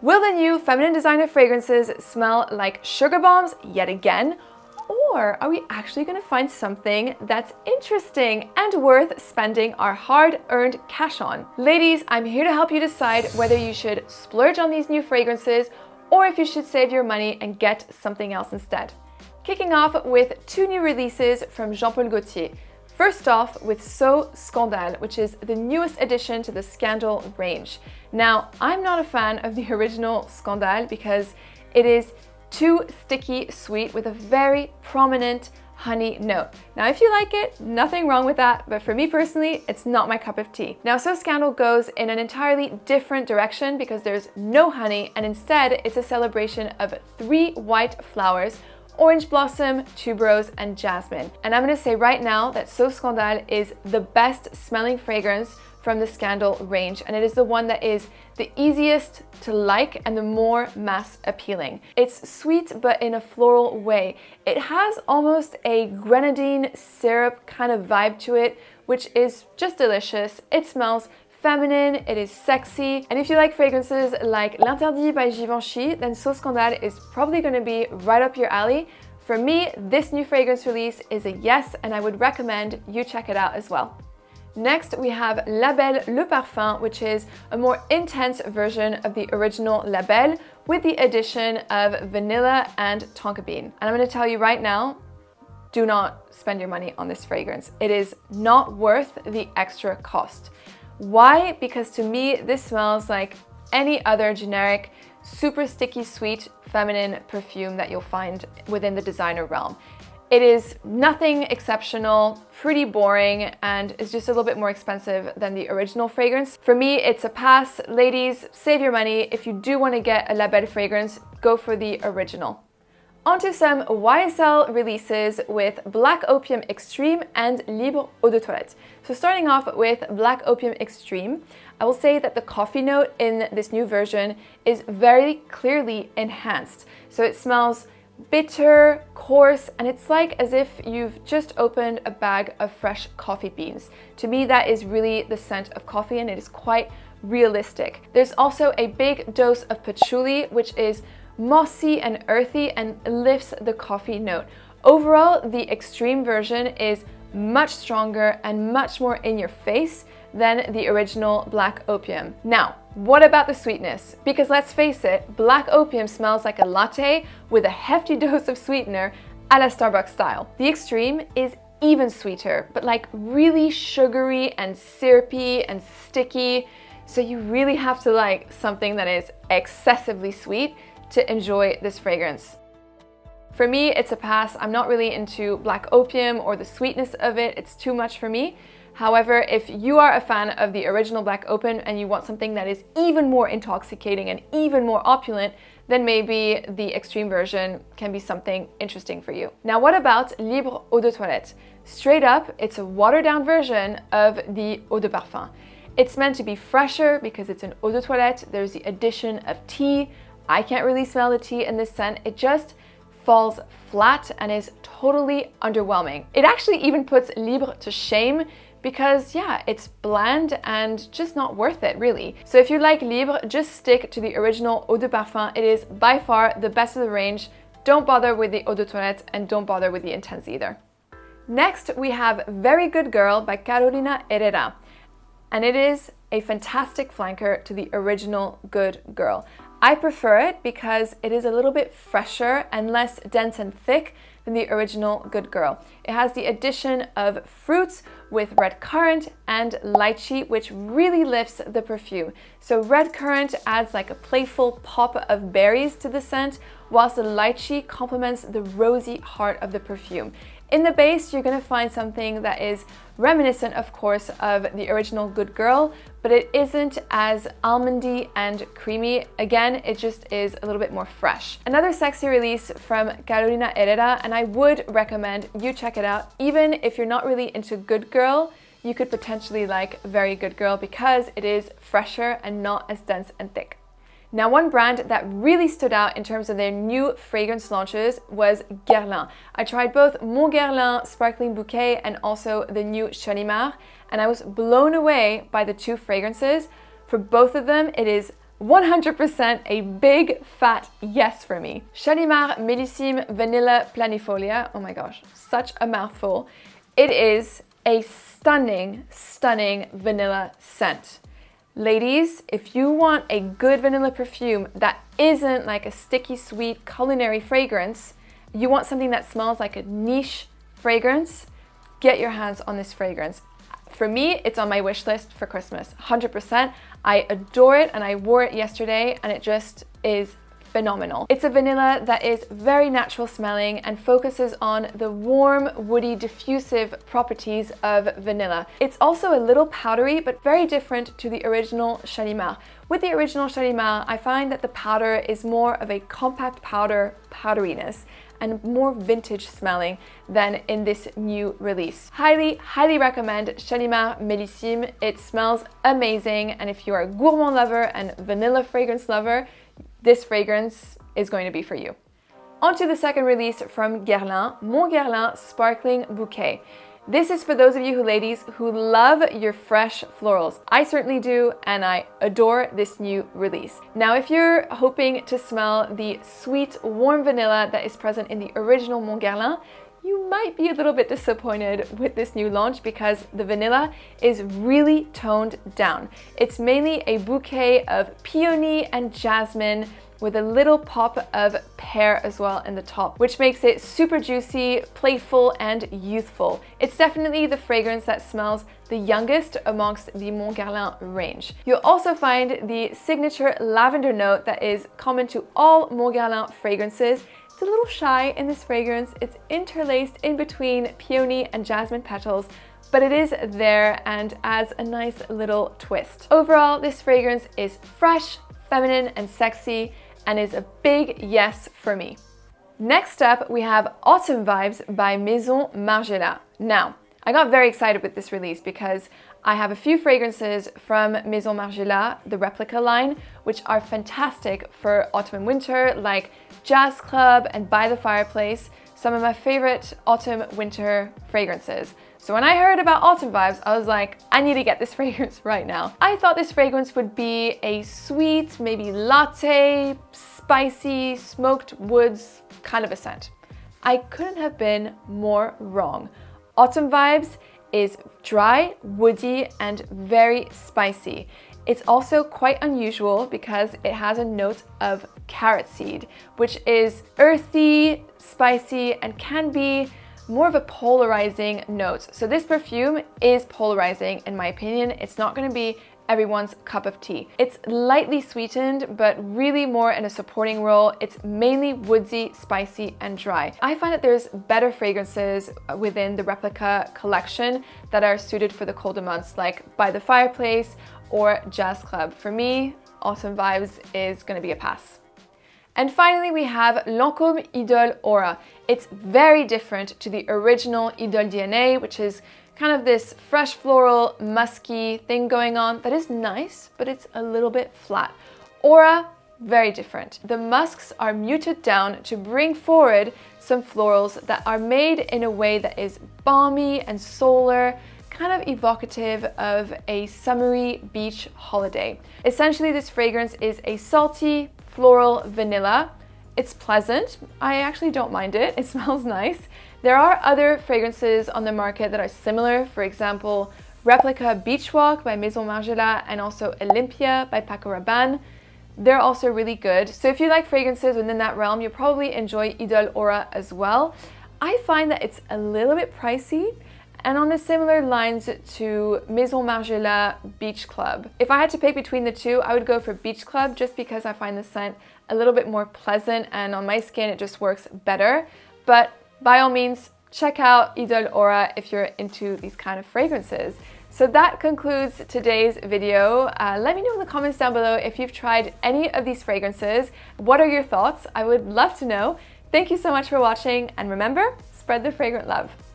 Will the new feminine designer fragrances smell like sugar bombs yet again? Or are we actually going to find something that's interesting and worth spending our hard-earned cash on? Ladies, I'm here to help you decide whether you should splurge on these new fragrances or if you should save your money and get something else instead. Kicking off with two new releases from Jean-Paul Gaultier. First off with So Scandale, which is the newest addition to the Scandal range. Now, I'm not a fan of the original Scandale because it is too sticky sweet with a very prominent honey note. Now, if you like it, nothing wrong with that, but for me personally, it's not my cup of tea. Now, So Scandal goes in an entirely different direction because there's no honey, and instead it's a celebration of 3 white flowers: orange blossom, tuberose, and jasmine. And I'm gonna say right now that So Scandale is the best smelling fragrance from the Scandal range, and it is the one that is the easiest to like and the more mass appealing. It's sweet but in a floral way. It has almost a grenadine syrup kind of vibe to it, which is just delicious. It smells feminine, it is sexy, and if you like fragrances like L'Interdit by Givenchy, then So Scandale is probably going to be right up your alley. For me, this new fragrance release is a yes, and I would recommend you check it out as well. Next, we have La Belle Le Parfum, which is a more intense version of the original La Belle with the addition of vanilla and tonka bean. And I'm going to tell you right now, do not spend your money on this fragrance. It is not worth the extra cost. Why? Because to me, this smells like any other generic, super sticky, sweet, feminine perfume that you'll find within the designer realm. It is nothing exceptional, pretty boring, and is just a little bit more expensive than the original fragrance. For me, it's a pass. Ladies, save your money. If you do want to get a La Belle fragrance, go for the original. Onto some YSL releases with Black Opium Extreme and Libre Eau de Toilette. So starting off with Black Opium Extreme, I will say that the coffee note in this new version is very clearly enhanced. So it smells bitter, coarse, and it's like as if you've just opened a bag of fresh coffee beans. To me, that is really the scent of coffee, and it is quite realistic. There's also a big dose of patchouli, which is mossy and earthy and lifts the coffee note. Overall, the extreme version is much stronger and much more in your face than the original Black Opium. Now, what about the sweetness? Because let's face it, Black Opium smells like a latte with a hefty dose of sweetener a la Starbucks style. The extreme is even sweeter, but like really sugary and syrupy and sticky. So you really have to like something that is excessively sweet to enjoy this fragrance. For me, it's a pass. I'm not really into Black Opium or the sweetness of it. It's too much for me. However, if you are a fan of the original Black Opium and you want something that is even more intoxicating and even more opulent, then maybe the extreme version can be something interesting for you. Now, what about Libre Eau de Toilette? Straight up, it's a watered-down version of the Eau de Parfum. It's meant to be fresher because it's an Eau de Toilette. There's the addition of tea. I can't really smell the tea in this scent. It just falls flat and is totally underwhelming. It actually even puts Libre to shame because yeah, it's bland and just not worth it really. So if you like Libre, just stick to the original Eau de Parfum. It is by far the best of the range. Don't bother with the Eau de Toilette and don't bother with the Intense either. Next, we have Very Good Girl by Carolina Herrera. And it is a fantastic flanker to the original Good Girl. I prefer it because it is a little bit fresher and less dense and thick than the original Good Girl. It has the addition of fruits with red currant and lychee, which really lifts the perfume. So red currant adds like a playful pop of berries to the scent, whilst the lychee complements the rosy heart of the perfume. In the base, you're gonna find something that is reminiscent, of course, of the original Good Girl, but it isn't as almondy and creamy. Again, it just is a little bit more fresh. Another sexy release from Carolina Herrera, and I would recommend you check it out. Even if you're not really into Good Girl, you could potentially like Very Good Girl because it is fresher and not as dense and thick. Now, one brand that really stood out in terms of their new fragrance launches was Guerlain. I tried both Mon Guerlain Sparkling Bouquet and also the new Shalimar, and I was blown away by the two fragrances. For both of them, it is 100% a big fat yes for me. Shalimar Millesime Vanilla Planifolia. Oh my gosh, such a mouthful. It is a stunning, stunning vanilla scent. Ladies, if you want a good vanilla perfume that isn't like a sticky sweet culinary fragrance, you want something that smells like a niche fragrance, get your hands on this fragrance. For me, it's on my wish list for Christmas, 100%. I adore it and I wore it yesterday and it just is phenomenal. It's a vanilla that is very natural smelling and focuses on the warm, woody, diffusive properties of vanilla. It's also a little powdery, but very different to the original Shalimar. With the original Shalimar, I find that the powder is more of a compact powder powderiness and more vintage smelling than in this new release. Highly, highly recommend Shalimar Millesime. It smells amazing, and if you are a gourmand lover and vanilla fragrance lover, this fragrance is going to be for you. On to the second release from Guerlain, Mon Guerlain Sparkling Bouquet. This is for those of you ladies who love your fresh florals. I certainly do, and I adore this new release. Now, if you're hoping to smell the sweet, warm vanilla that is present in the original Mon Guerlain, you might be a little bit disappointed with this new launch because the vanilla is really toned down. It's mainly a bouquet of peony and jasmine with a little pop of pear as well in the top, which makes it super juicy, playful, and youthful. It's definitely the fragrance that smells the youngest amongst the Mon Guerlain range. You'll also find the signature lavender note that is common to all Mon Guerlain fragrances. It's a little shy in this fragrance. It's interlaced in between peony and jasmine petals, but it is there and adds a nice little twist. Overall, this fragrance is fresh, feminine, and sexy, and is a big yes for me. Next up, we have Autumn Vibes by Maison Margiela. Now, I got very excited with this release because I have a few fragrances from Maison Margiela, the Replica line, which are fantastic for autumn and winter, like Jazz Club and By the Fireplace, some of my favorite autumn winter fragrances. So when I heard about Autumn Vibes, I was like, I need to get this fragrance right now. I thought this fragrance would be a sweet, maybe latte, spicy, smoked woods kind of a scent. I couldn't have been more wrong. Autumn Vibes is dry, woody, and very spicy. It's also quite unusual because it has a note of carrot seed, which is earthy, spicy, and can be more of a polarizing note. So this perfume is polarizing in my opinion. It's not going to be everyone's cup of tea. It's lightly sweetened, but really more in a supporting role. It's mainly woodsy, spicy, and dry. I find that there's better fragrances within the Replica collection that are suited for the colder months, like By the Fireplace or Jazz Club. For me, Autumn Vibes is going to be a pass. And finally, we have Lancôme Idole Aura. It's very different to the original Idole DNA, which is kind of this fresh floral, musky thing going on that is nice, but it's a little bit flat. Aura, very different. The musks are muted down to bring forward some florals that are made in a way that is balmy and solar, kind of evocative of a summery beach holiday. Essentially, this fragrance is a salty, floral vanilla. It's pleasant. I actually don't mind it. It smells nice. There are other fragrances on the market that are similar. For example, Replica Beach Walk by Maison Margiela and also Olympia by Paco Rabanne. They're also really good. So if you like fragrances within that realm, you'll probably enjoy Idole Aura as well. I find that it's a little bit pricey and on the similar lines to Maison Margiela Beach Club. If I had to pick between the two, I would go for Beach Club just because I find the scent a little bit more pleasant and on my skin it just works better. But by all means, check out Idole Aura if you're into these kind of fragrances. So that concludes today's video. Let me know in the comments down below if you've tried any of these fragrances. What are your thoughts? I would love to know. Thank you so much for watching, and remember, spread the fragrant love.